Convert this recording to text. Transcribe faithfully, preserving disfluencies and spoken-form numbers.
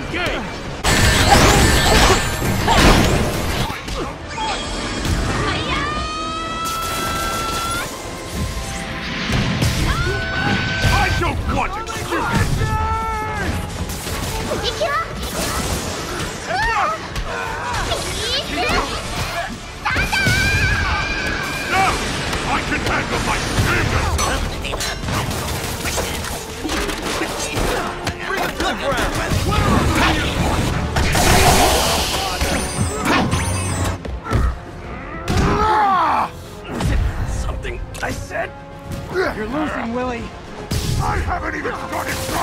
game! I don't want excuses! No! I can handle my anger! Bring a flip round! Was it something I said? You're losing, Willie. I haven't even started